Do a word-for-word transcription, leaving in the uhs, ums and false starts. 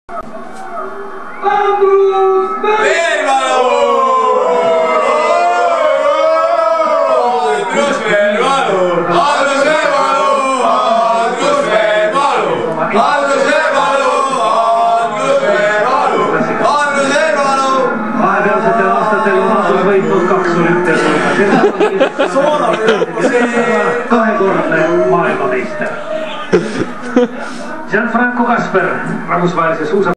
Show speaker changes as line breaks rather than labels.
Vahepealsetel aastatel on Andrus võitnud kaks olümpiasõda. Kahekordne maailmameister. Gianfranco Kasper, rahvusvahelise suusa